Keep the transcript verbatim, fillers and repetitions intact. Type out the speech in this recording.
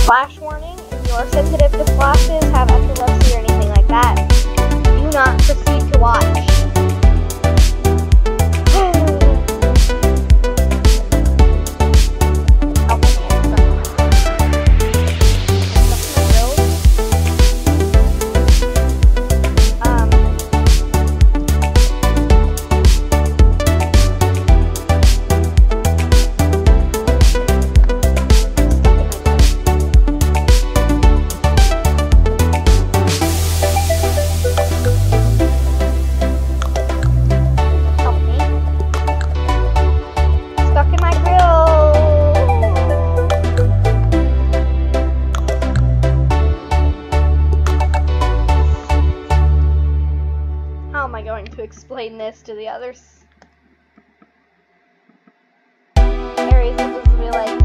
flash warning. If you're sensitive to flashes, have epilepsy, or anything like that, do not proceed to watch. Explain this to the others. Aries will just be like,